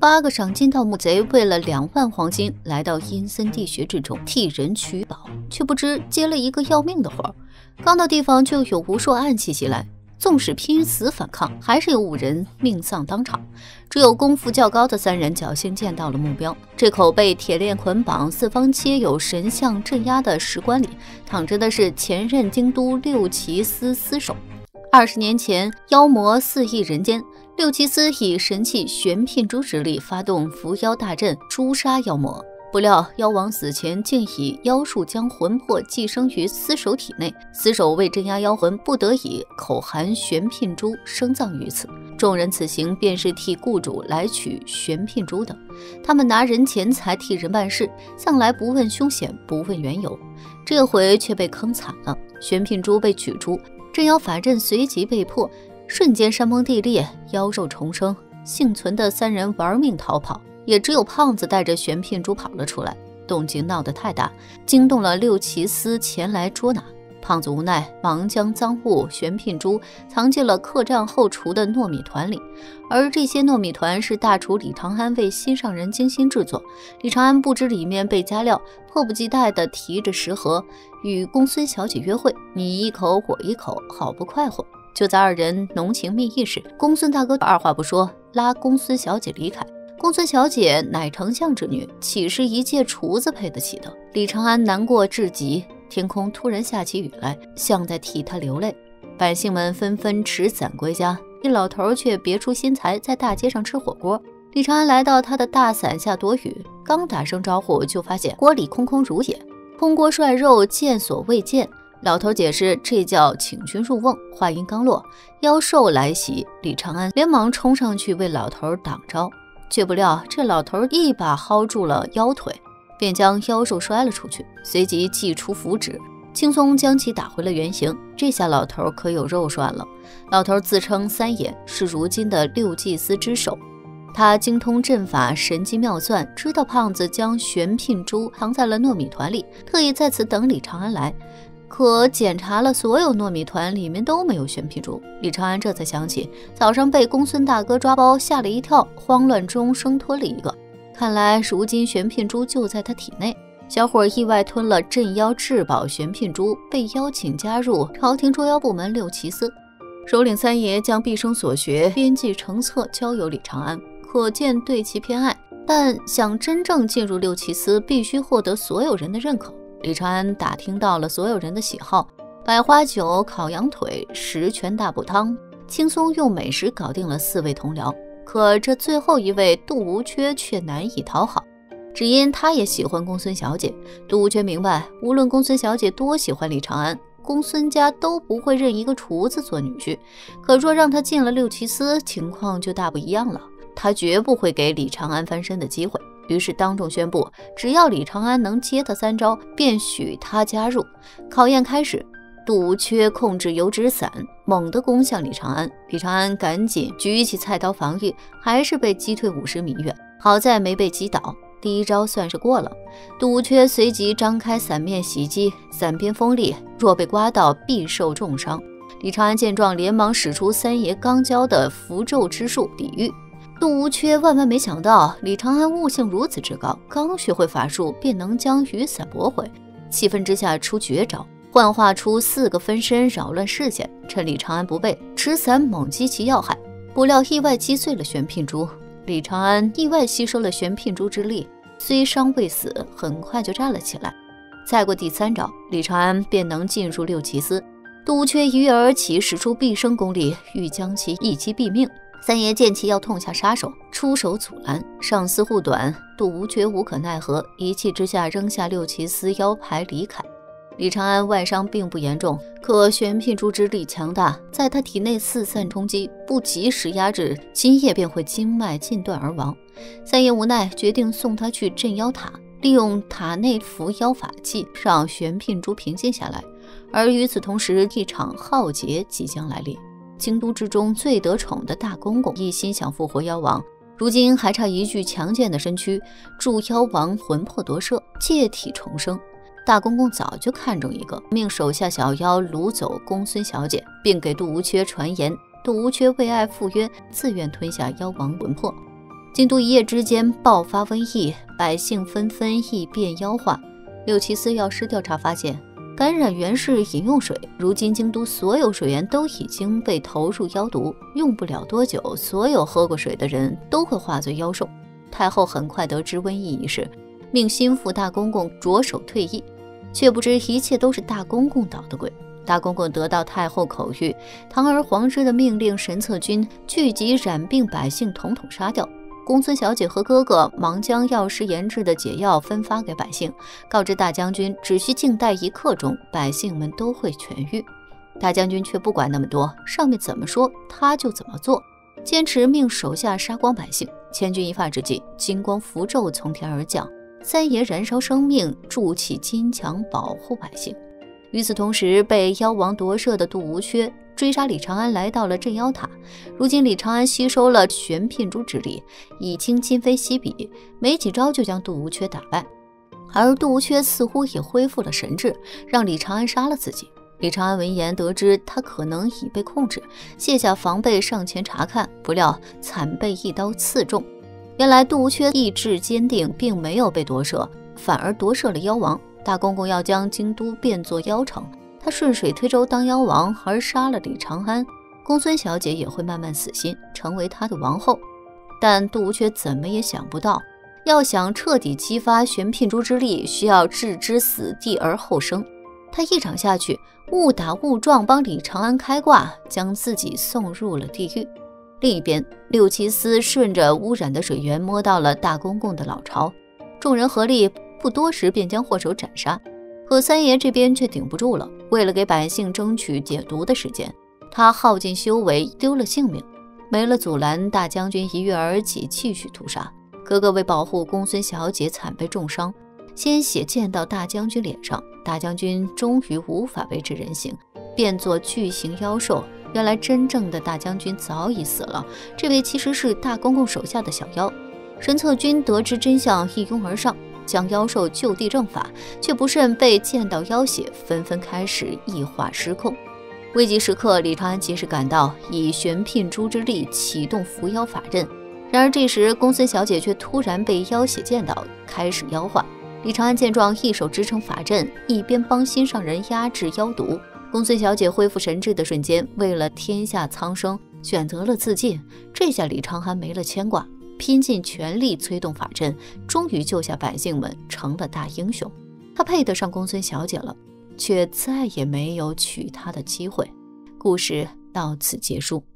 8个赏金盗墓贼为了2万黄金来到阴森地穴之中替人取宝，却不知接了一个要命的活。刚到地方就有无数暗器袭来，纵使拼死反抗，还是有5人命丧当场。只有功夫较高的3人侥幸见到了目标。这口被铁链捆绑、四方皆有神像镇压的石棺里，躺着的是前任京都六骑司司首。20年前，妖魔肆意人间，六骑司以神器玄牝珠之力发动伏妖大阵，诛杀妖魔。不料妖王死前竟以妖术将魂魄寄生于司首体内，司首为镇压妖魂，不得已口含玄牝珠生葬于此。众人此行便是替雇主来取玄牝珠的，他们拿人钱财替人办事，向来不问凶险，不问缘由。这回却被坑惨了，玄牝珠被取出，镇妖法阵随即被破，瞬间山崩地裂，妖兽重生。幸存的3人玩命逃跑，也只有胖子带着玄牝珠跑了出来。动静闹得太大，惊动了六骑司前来捉拿。胖子无奈，忙将赃物玄牝珠藏进了客栈后厨的糯米团里，而这些糯米团是大厨李长安为心上人精心制作。李长安不知里面被加料，迫不及待地提着食盒与公孙小姐约会，你一口我一口，好不快活。就在2人浓情蜜意时，公孙大哥二话不说拉公孙小姐离开。公孙小姐乃丞相之女，岂是一介厨子配得起的？李长安难过至极，天空突然下起雨来，像在替他流泪。百姓们纷纷持伞归家，一老头却别出心裁，在大街上吃火锅。李长安来到他的大伞下躲雨，刚打声招呼，就发现锅里空空如也，空锅涮肉见所未见。老头解释，这叫请君入瓮。话音刚落，妖兽来袭，李长安连忙冲上去为老头挡招，却不料这老头一把薅住了腰腿，便将妖兽摔了出去，随即祭出符纸，轻松将其打回了原形。这下老头可有肉涮了。老头自称三爷，是如今的六祭司之首，他精通阵法，神机妙算，知道胖子将玄牝珠藏在了糯米团里，特意在此等李长安来。可检查了所有糯米团，里面都没有玄牝珠。李长安这才想起早上被公孙大哥抓包，吓了一跳，慌乱中生吞了一个，看来如今玄牝珠就在他体内。小伙意外吞了镇妖至宝玄牝珠，被邀请加入朝廷捉妖部门六骑司。首领三爷将毕生所学编辑成册交由李长安，可见对其偏爱。但想真正进入六骑司，必须获得所有人的认可。李长安打听到了所有人的喜好，百花酒、烤羊腿、十全大补汤，轻松用美食搞定了4位同僚。可这最后一位杜无缺却难以讨好，只因他也喜欢公孙小姐。杜无缺明白，无论公孙小姐多喜欢李长安，公孙家都不会认一个厨子做女婿。可若让他进了六骑司，情况就大不一样了，他绝不会给李长安翻身的机会。于是当众宣布，只要李长安能接他3招，便许他加入。考验开始，杜无缺控制油纸伞，猛地攻向李长安。李长安赶紧举起菜刀防御，还是被击退50米远，好在没被击倒。第1招算是过了。杜无缺随即张开伞面袭击，伞边锋利，若被刮到必受重伤。李长安见状，连忙使出三爷刚教的符咒之术抵御。杜无缺万万没想到李长安悟性如此之高，刚学会法术便能将雨伞驳回。气愤之下出绝招，幻化出4个分身扰乱视线，趁李长安不备，持伞猛击其要害。不料意外击碎了玄牝珠，李长安意外吸收了玄牝珠之力，虽伤未死，很快就站了起来。再过第3招，李长安便能进入六骑司。杜无缺一跃而起，使出毕生功力，欲将其一击毙命。三爷见其要痛下杀手，出手阻拦，上司护短，杜无缺无可奈何，一气之下扔下六骑司腰牌离开。李长安外伤并不严重，可玄牝珠之力强大，在他体内四散冲击，不及时压制，今夜便会经脉尽断而亡。三爷无奈，决定送他去镇妖塔，利用塔内伏妖法器，让玄牝珠平静下来。而与此同时，一场浩劫即将来临。京都之中最得宠的大公公一心想复活妖王，如今还差一具强健的身躯，助妖王魂魄夺舍，借体重生。大公公早就看中一个，命手下小妖掳走公孙小姐，并给杜无缺传言，杜无缺为爱赴约，自愿吞下妖王魂魄。 京都一夜之间爆发瘟疫，百姓纷纷疫变妖化。674药师调查发现，感染源是饮用水，如今京都所有水源都已经被投入妖毒，用不了多久，所有喝过水的人都会化作妖兽。太后很快得知瘟疫一事，命心腹大公公着手退役，却不知一切都是大公公捣的鬼。大公公得到太后口谕，堂而皇之的命令神策军聚集染病百姓统统杀掉。公孙小姐和哥哥忙将药师研制的解药分发给百姓，告知大将军只需静待1刻钟，百姓们都会痊愈。大将军却不管那么多，上面怎么说他就怎么做，坚持命手下杀光百姓。千钧一发之际，金光符咒从天而降，三爷燃烧生命，筑起金墙保护百姓。与此同时，被妖王夺舍的杜无缺追杀李长安来到了镇妖塔。如今李长安吸收了玄牝珠之力，已经今非昔比，没几招就将杜无缺打败。而杜无缺似乎也恢复了神智，让李长安杀了自己。李长安闻言得知他可能已被控制，卸下防备上前查看，不料惨被一刀刺中。原来杜无缺意志坚定，并没有被夺舍，反而夺舍了妖王。大公公要将京都变作妖城，他顺水推舟当妖王，而杀了李长安，公孙小姐也会慢慢死心，成为他的王后。但杜无缺怎么也想不到，要想彻底激发玄牝珠之力，需要置之死地而后生。他一掌下去，误打误撞帮李长安开挂，将自己送入了地狱。另一边，674顺着污染的水源摸到了大公公的老巢，众人合力不多时便将祸首斩杀。可三爷这边却顶不住了，为了给百姓争取解毒的时间，他耗尽修为，丢了性命。没了阻拦，大将军一跃而起，继续屠杀。哥哥为保护公孙小姐惨被重伤，鲜血溅到大将军脸上，大将军终于无法维持人形，变作巨型妖兽。原来真正的大将军早已死了，这位其实是大公公手下的小妖。神策军得知真相，一拥而上，将妖兽就地正法，却不慎被溅到妖血，纷纷开始异化失控。危急时刻，李长安及时赶到，以玄牝珠之力启动伏妖法阵。然而这时公孙小姐却突然被妖血溅到，开始妖化。李长安见状，一手支撑法阵，一边帮心上人压制妖毒。公孙小姐恢复神智的瞬间，为了天下苍生，选择了自尽。这下李长安没了牵挂，拼尽全力催动法阵，终于救下百姓们，成了大英雄。他配得上公孙小姐了，却再也没有娶她的机会。故事到此结束。